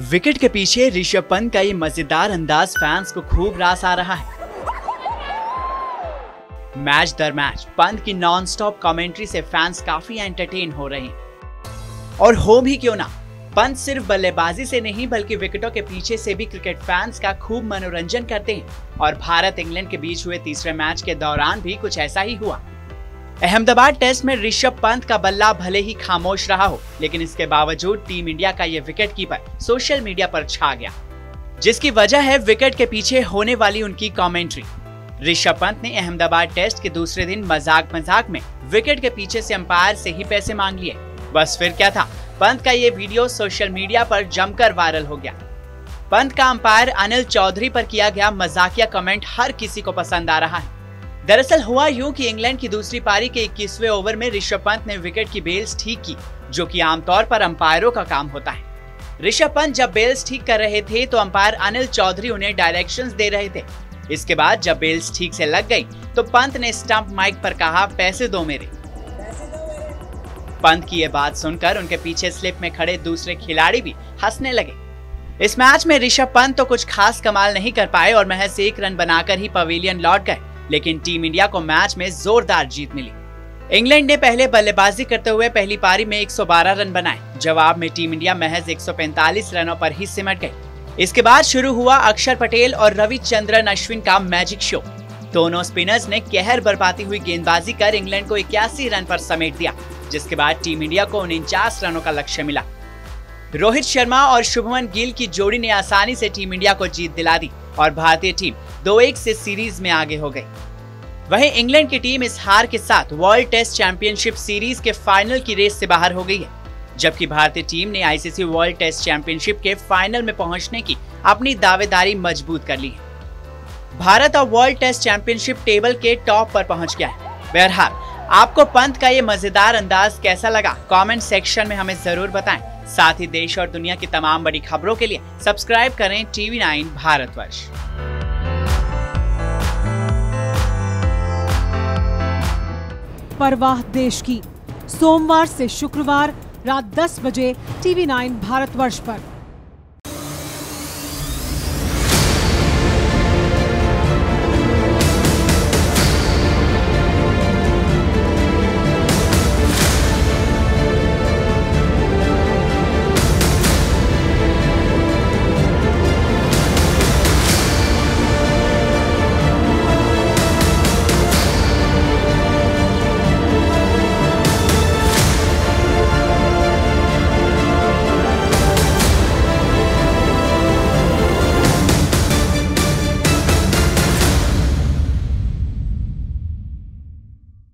Wicket के पीछे ऋषभ पंत का ये मजेदार अंदाज फैंस को खूब रास आ रहा है। मैच दर मैच पंत की नॉनस्टॉप कमेंट्री से फैंस काफी एंटरटेन हो रहे हैं। और हो भी क्यों ना, पंत सिर्फ बल्लेबाजी से नहीं बल्कि विकेटों के पीछे से भी क्रिकेट फैंस का खूब मनोरंजन करते हैं। और भारत इंग्लैंड के बीच हुए तीसरे मैच के दौरान भी कुछ ऐसा ही हुआ। अहमदाबाद टेस्ट में ऋषभ पंत का बल्ला भले ही खामोश रहा हो, लेकिन इसके बावजूद टीम इंडिया का ये विकेट कीपर सोशल मीडिया पर छा गया, जिसकी वजह है विकेट के पीछे होने वाली उनकी कमेंट्री। ऋषभ पंत ने अहमदाबाद टेस्ट के दूसरे दिन मजाक में विकेट के पीछे से अंपायर से ही पैसे मांग लिए। बस फिर क्या था, पंत का ये वीडियो सोशल मीडिया पर जमकर वायरल हो गया। पंत का अंपायर अनिल चौधरी पर किया गया मजाकिया कमेंट हर किसी को पसंद आ रहा है। दरअसल हुआ यूं कि इंग्लैंड की दूसरी पारी के 21वें ओवर में ऋषभ पंत ने विकेट की बेल्स ठीक की, जो कि आमतौर पर अंपायरों का काम होता है। ऋषभ पंत जब बेल्स ठीक कर रहे थे तो अंपायर अनिल चौधरी उन्हें डायरेक्शंस दे रहे थे। इसके बाद जब बेल्स ठीक से लग गई तो पंत ने स्टंप माइक पर कहा, पैसे दो मेरे। पंत की ये बात सुनकर उनके पीछे स्लिप में खड़े दूसरे खिलाड़ी भी हंसने लगे। इस मैच में ऋषभ पंत तो कुछ खास कमाल नहीं कर पाए और महज 1 रन बनाकर ही पवेलियन लौट गए, लेकिन टीम इंडिया को मैच में जोरदार जीत मिली। इंग्लैंड ने पहले बल्लेबाजी करते हुए पहली पारी में 112 रन बनाए। जवाब में टीम इंडिया महज 145 रनों पर ही सिमट गई। इसके बाद शुरू हुआ अक्षर पटेल और रविचंद्रन अश्विन का मैजिक शो। दोनों स्पिनर्स ने कहर बरपाती हुई गेंदबाजी कर इंग्लैंड को 81 रन पर समेट दिया, जिसके बाद टीम इंडिया को 49 रनों का लक्ष्य मिला। रोहित शर्मा और शुभमन गिल की जोड़ी ने आसानी से टीम इंडिया को जीत दिला दी और भारतीय टीम 2-1 से सीरीज में आगे हो गई। वहीं इंग्लैंड की टीम इस हार के साथ वर्ल्ड टेस्ट चैंपियनशिप सीरीज के फाइनल की रेस से बाहर हो गई है, जबकि भारतीय टीम ने आईसीसी वर्ल्ड टेस्ट चैंपियनशिप के फाइनल में पहुंचने की अपनी दावेदारी मजबूत कर ली है। भारत अब वर्ल्ड टेस्ट चैंपियनशिप टेबल के टॉप पर पहुंच गया है। बहरहाल, आपको पंत का ये मजेदार अंदाज कैसा लगा, कमेंट सेक्शन में हमें जरूर बताएं। साथ ही देश और दुनिया की तमाम बड़ी खबरों के लिए सब्सक्राइब करें TV9 भारतवर्ष। परवाह देश की, सोमवार से शुक्रवार रात 10 बजे TV9 भारतवर्ष पर।